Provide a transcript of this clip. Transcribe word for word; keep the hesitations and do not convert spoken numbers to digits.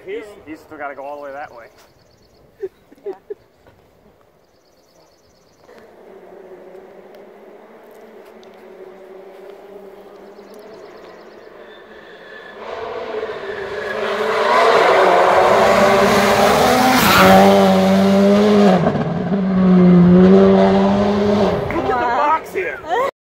hear he's, him. he's still got to go all the way that way. Yeah. Oh.